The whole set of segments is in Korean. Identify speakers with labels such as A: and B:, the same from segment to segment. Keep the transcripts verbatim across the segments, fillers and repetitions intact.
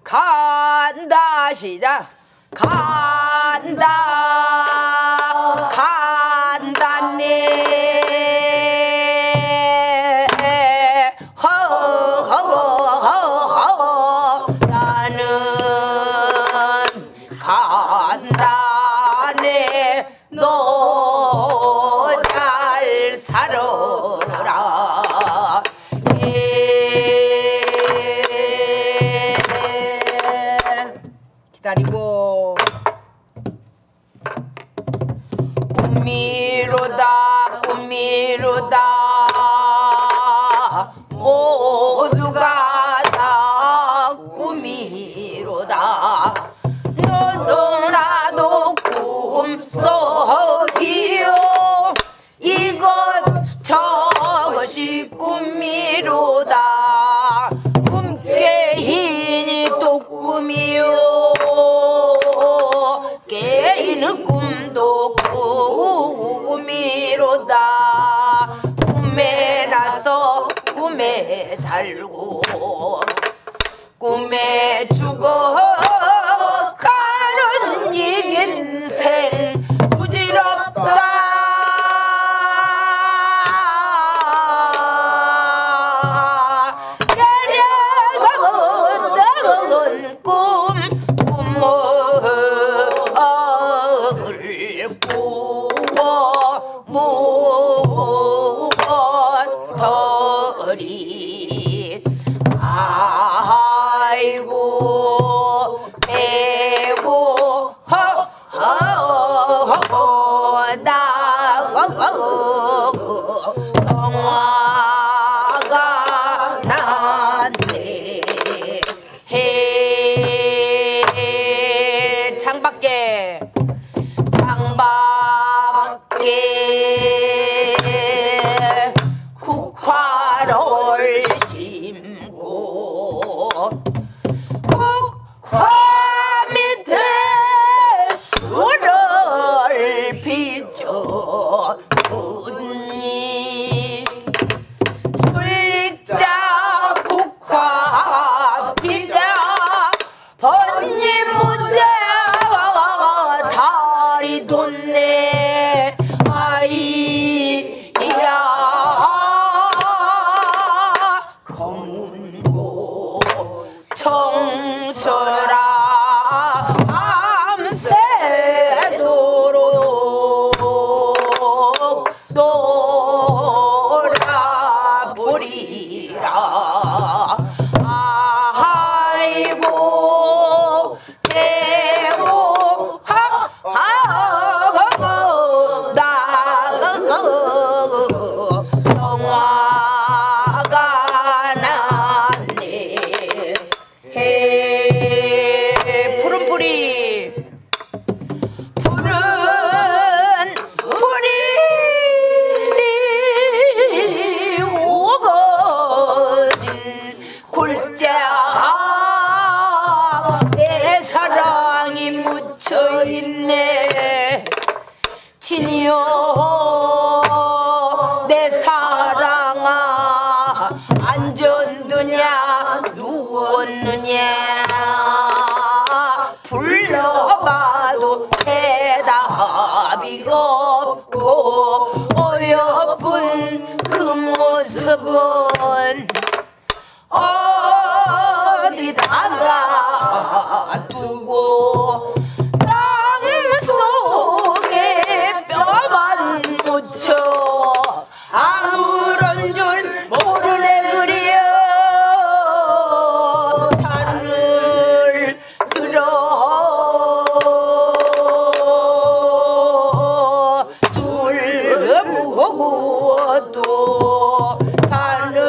A: 간다 시작 간다 간다네 허허허허 나는 간다네 너 잘 살아라 기다리고 꿈이로다 꿈이로다 모두가 다 꿈이로다 너도 나도 꿈속이요 이것 저것이 꿈이로다 꿈깨 힘이 또 꿈이요 깨이는 꿈도 꿈이로다 꿈에 나서 꿈에 살고 꿈에 죽어가는 인생 부질없다 내려가던 꿈 꿈을 꾸어 무엇더리 아이고 배고 허허허나 성화가 났네 해 창밖에 창밖에 국화를 심고 국화 밑에 술을 빚어둔니 술익자 국화 피자 번님 문제 다리 돋네 아이야 검은고 청철아 밤새도록 놀아보리라 아이고 대고 하하고 나가고 성화가 났네 해 푸른 뿌리 푸른 뿌리 오거진 골짜 내 사랑이 묻혀있네 친이여 내 사랑아 앉았느냐 누웠느냐 불러봐도 대답이 없고 어여쁜 그 모습은 어디다가 두고 땅속에 뼈만 묻혀 아무런 줄 모르네 그려 잔을 들어 술 먹어도 잔을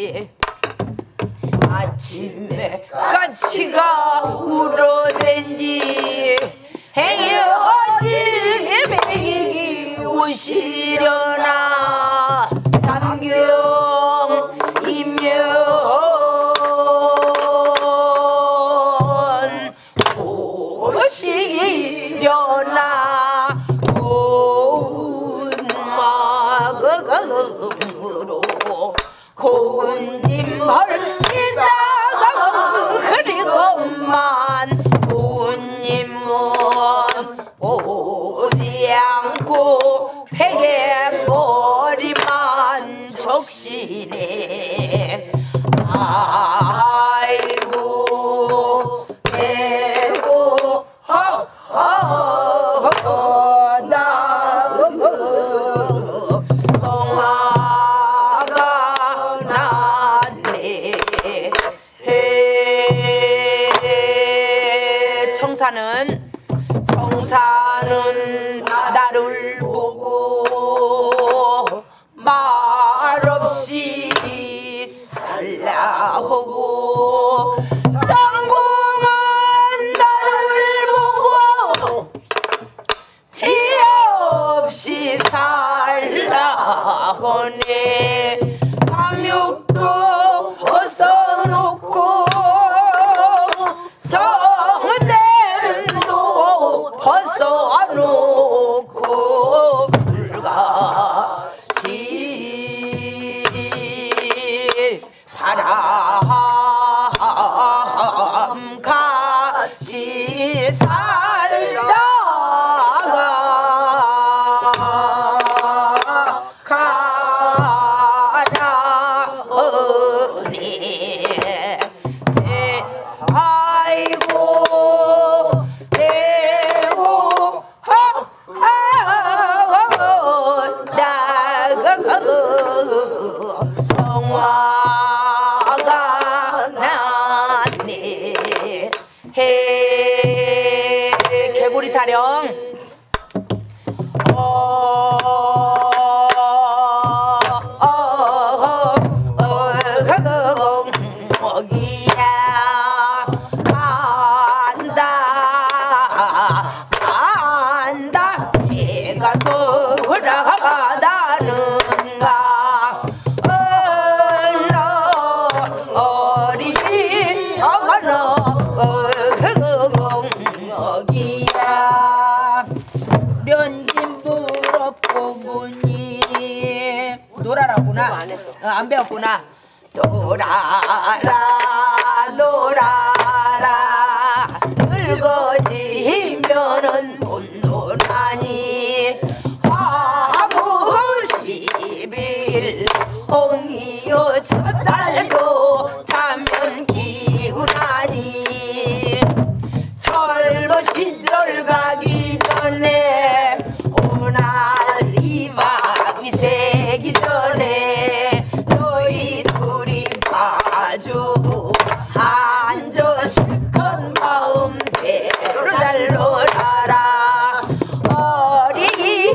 A: 아침에 까치가 울어댄지 행여 어찌 매기 오시려나 삼경이면 오시려나 고운 마음으로 고운님을 믿다가 흐리고만 고운님은 오지 않고 베개 머리만 적시네 아이고 배고 나 성화가 났네 청사는 청사는 나를 보고 말없이 살라하고 장공은 나를 보고 티 없이 살라하네 감욕도 벗어놓고 성냄도 벗어놓고 불같이 바람같이 살다가 가라오니 아이고 대호 나가 성화가 났네 해 개구리 타령 어, 어, 어, 어, 어기야 간다 간다 해가 돌아가다는가 어리 어가너 어기야 면진 부럽고보니 놀아라구나 어, 안 배웠구나 놀아라 놀아라 늙어지면은 못 놀아니 화무십일 홍이여 첫달도 자면 기운하니 젊은 시절 가기 전에 오날 이 밤이 새기 전에 너희 둘이 마주 앉아 실컷 마음대로 잘 놀아라 어리기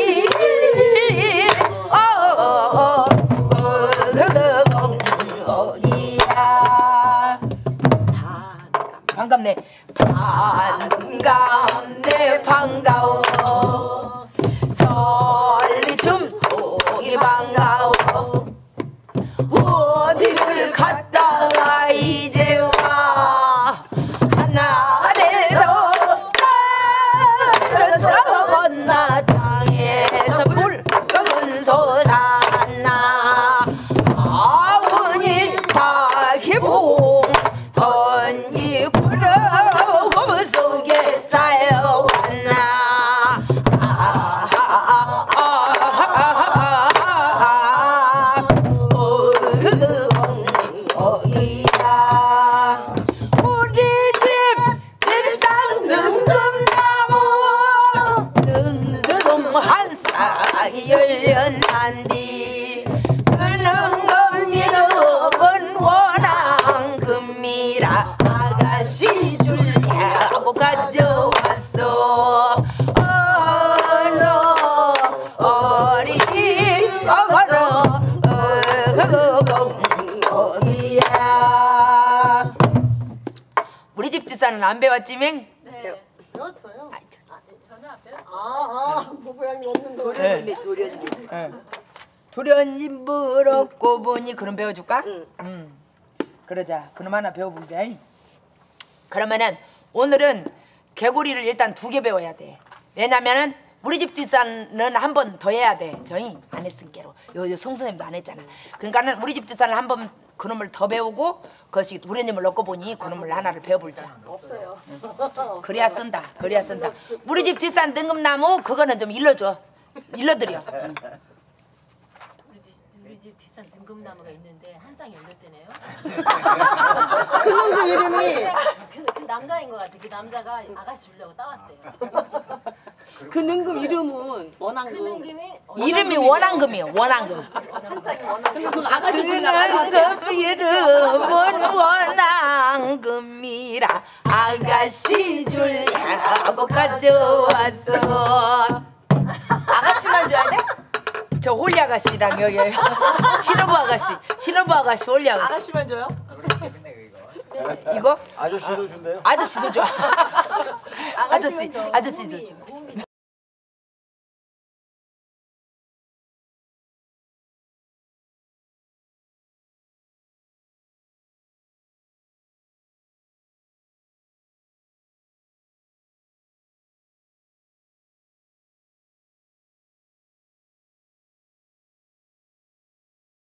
A: 어어어어이야 반갑네 반갑네 반가워 설리춤동이 반가워 어디를 갔다가 이제 와 하늘에서 떨어져 건나 땅에서 붉은 솟았나 아우니 닭이봉 던지구름 속에 쌓여왔나 거기야. 우리 집 집사는 안 배웠지 맹?
B: 네.
C: 배웠어요.
B: 아, 전혀 안 배웠어요.
C: 아, 아, 모양이 없는 거.
A: 도련님이
C: 도련님.
A: 응. 도련님 부럽고 보니 그럼 배워줄까?
C: 응.
A: 응. 그러자. 그럼 하나 배워보자. 그러면은 오늘은 개구리를 일단 두 개 배워야 돼. 왜냐면은 우리 집 뒷산은 한 번 더 해야 돼. 저희 안 했으니까로. 요, 요 송선생님도 안 했잖아. 그러니까는 우리 집 뒷산을 한 번 그놈을 더 배우고 그것이 도련님을 넣고 보니 그놈을 하나를 배워볼자.
C: 없어요.
A: 응. 그래야 쓴다. 그래야 쓴다. 우리 집 뒷산 등급나무 그거는 좀 일러줘. 일러드려. 응.
B: 우리 집, 우리 집 뒷산 등급나무가 있는데 한 쌍이 열렸대네요.
C: 그놈의 이름이
B: 그, 그 남자인 것 같아. 그 남자가 아가씨 주려고 따왔대요.
C: 그 능금 이름은
B: 그
C: 원앙금.
B: 능금이
A: 이름이 원앙금이요. 원앙금.
C: 그 아가씨 주려고
A: 그 이름은 원앙금이라 아가씨 주려고 가져왔어. 아가씨만 줘야 돼? 저 홀리 아가씨랑 여기 신호부 아가씨, 신호부 아가씨, 홀리 아가씨.
C: 아가씨만 줘요?
A: 이거
D: 아저씨도 준대요?
A: 아저씨도 줘. 아저씨, 아저씨도 줘.